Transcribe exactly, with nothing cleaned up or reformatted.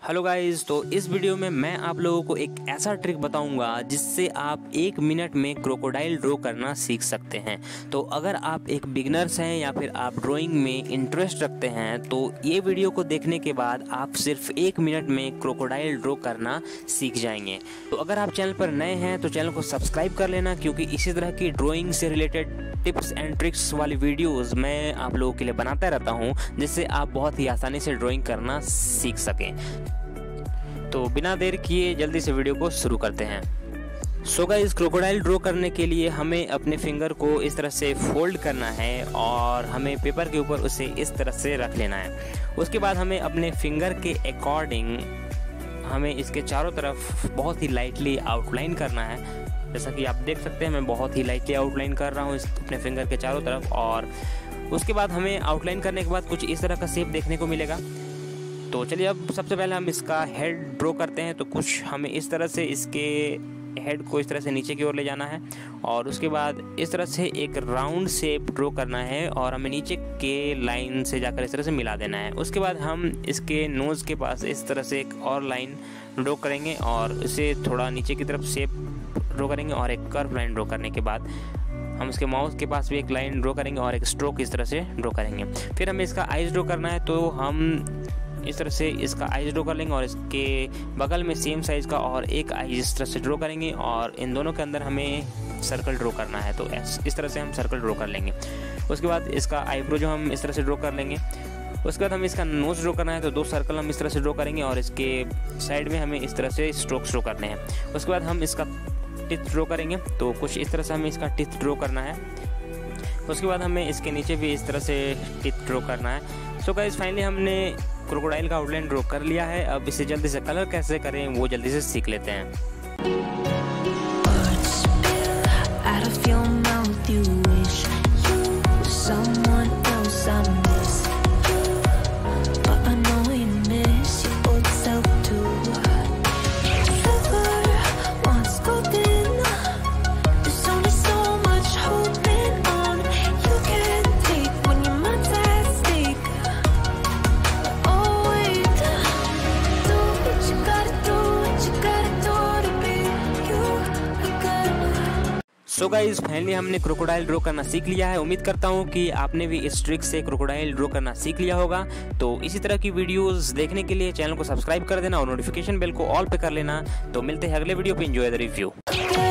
Hello guys, तो इस video में मैं आप लोगों को एक ऐसा ट्रिक बताऊंगा जिससे आप एक मिनट में क्रोकोडाइल ड्रॉ करना सीख सकते हैं। तो अगर आप एक बिगनर्स हैं या फिर आप ड्राइंग में इंटरेस्ट रखते हैं तो ये वीडियो को देखने के बाद आप सिर्फ एक मिनट में क्रोकोडाइल ड्रॉ करना सीख जाएंगे। तो अगर आप चैनल पर नए हैं तो चैनल को सब्सक्राइब कर लेना, क्योंकि इसी तरह की ड्राइंग से रिलेटेड टिप्स एंड ट्रिक्स वाली वीडियोस मैं आप लोगों के लिए बनाता रहता हूं, जिससे आप बहुत ही आसानी से ड्राइंग करना सीख सकें। तो बिना देर किए जल्दी से वीडियो को शुरू करते हैं। सो गाइस, क्रोकोडाइल ड्रॉ करने के लिए हमें अपने फिंगर को इस तरह से फोल्ड करना है और हमें पेपर के ऊपर उसे इस तरह से रख लेना है। उसके बाद हमें अपने फिंगर के अकॉर्डिंग हमें इसके चारों तरफ बहुत ही लाइटली आउटलाइन करना है। जैसा कि आप देख सकते हैं मैं बहुत ही लाइटली आउटलाइन कर रहा हूँ अपने फिंगर के चारों तरफ। और उसके बाद हमें आउटलाइन करने के बाद कुछ इस तरह का शेप देखने को मिलेगा। तो चलिए अब सबसे पहले हम इसका हेड ड्रॉ करते हैं। तो कुछ हमें इस तरह से इसके हेड को इस तरह से नीचे की ओर ले जाना है और उसके बाद इस तरह से एक राउंड शेप ड्रॉ करना है और हमें नीचे के लाइन से जाकर इस तरह से मिला देना है। उसके बाद हम इसके नोज़ के पास इस तरह से एक और लाइन ड्रॉ करेंगे और इसे थोड़ा नीचे की तरफ शेप ड्रॉ करेंगे और एक कर्व लाइन ड्रॉ करने के बाद हम इसके माउथ के पास भी एक लाइन ड्रॉ करेंगे और एक स्ट्रोक इस तरह से ड्रॉ करेंगे। फिर हमें इसका आइज ड्रॉ करना है, तो हम इस तरह से इसका आइज ड्रॉ कर लेंगे और इसके बगल में सेम साइज़ का और एक आइज इस तरह से ड्रॉ करेंगे और इन दोनों के अंदर हमें सर्कल ड्रॉ करना है। तो इस तरह से हम सर्कल ड्रॉ कर लेंगे। उसके बाद इसका आईब्रो जो हम इस तरह से ड्रॉ कर लेंगे। उसके बाद हमें इसका नोज़ ड्रॉ करना है, तो दो सर्कल हम इस तरह से ड्रॉ करेंगे और इसके साइड में हमें इस तरह से स्ट्रोक्स ड्रॉ करने हैं। उसके बाद हम इसका टिथ ड्रॉ करेंगे, तो कुछ इस तरह से हमें इसका टिथ ड्रॉ करना है। उसके बाद हमें इसके नीचे भी इस तरह से टिथ ड्रॉ करना है। सो गाइस, फाइनली हमने क्रोकोडाइल का आउटलाइन ड्रॉ कर लिया है। अब इसे जल्दी से कलर कैसे करें वो जल्दी से सीख लेते हैं। सो गाइस, फाइनली हमने क्रोकोडाइल ड्रॉ करना सीख लिया है। उम्मीद करता हूँ कि आपने भी इस ट्रिक से क्रोकोडाइल ड्रॉ करना सीख लिया होगा। तो इसी तरह की वीडियोस देखने के लिए चैनल को सब्सक्राइब कर देना और नोटिफिकेशन बेल को ऑल पे कर लेना। तो मिलते हैं अगले वीडियो पे। Enjoy the review.